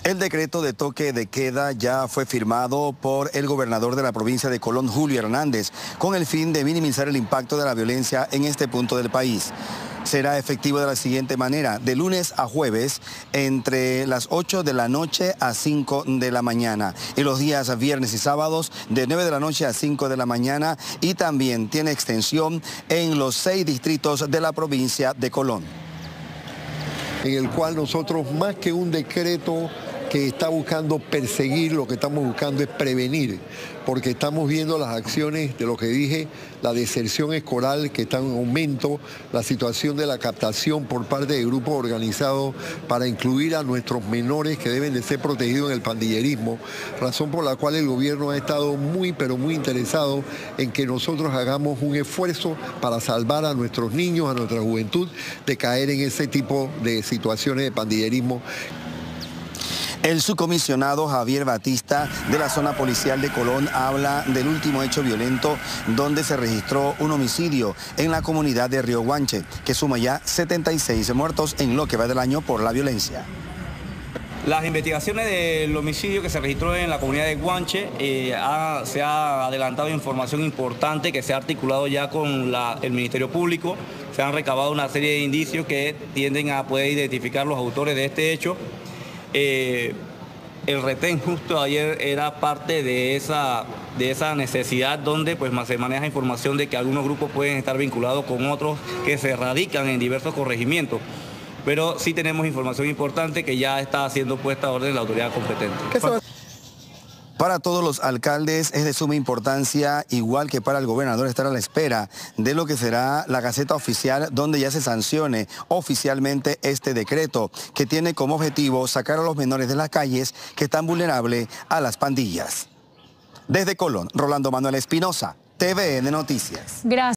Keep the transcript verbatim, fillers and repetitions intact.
El decreto de toque de queda ya fue firmado por el gobernador de la provincia de Colón, Julio Hernández, con el fin de minimizar el impacto de la violencia en este punto del país. Será efectivo de la siguiente manera: de lunes a jueves, entre las ocho de la noche a cinco de la mañana, y los días viernes y sábados de nueve de la noche a cinco de la mañana, y también tiene extensión en los seis distritos de la provincia de Colón. En el cual nosotros, más que un decreto que está buscando perseguir, lo que estamos buscando es prevenir, porque estamos viendo las acciones de lo que dije, la deserción escolar que está en aumento, la situación de la captación por parte de grupos organizados para incluir a nuestros menores que deben de ser protegidos en el pandillerismo, razón por la cual el gobierno ha estado muy, pero muy interesado en que nosotros hagamos un esfuerzo para salvar a nuestros niños, a nuestra juventud, de caer en ese tipo de situaciones de pandillerismo. El subcomisionado Javier Batista de la zona policial de Colón habla del último hecho violento donde se registró un homicidio en la comunidad de Río Guanche, que suma ya setenta y seis muertos en lo que va del año por la violencia. Las investigaciones del homicidio que se registró en la comunidad de Guanche, eh, ha, se ha adelantado información importante que se ha articulado ya con la, el Ministerio Público. Se han recabado una serie de indicios que tienden a poder identificar los autores de este hecho. Eh, el retén justo ayer era parte de esa, de esa necesidad donde pues, se maneja información de que algunos grupos pueden estar vinculados con otros que se radican en diversos corregimientos. Pero sí tenemos información importante que ya está siendo puesta a orden de la autoridad competente. Para todos los alcaldes es de suma importancia, igual que para el gobernador, estar a la espera de lo que será la Gaceta Oficial, donde ya se sancione oficialmente este decreto, que tiene como objetivo sacar a los menores de las calles que están vulnerables a las pandillas. Desde Colón, Rolando Manuel Espinosa, T V N Noticias. Gracias.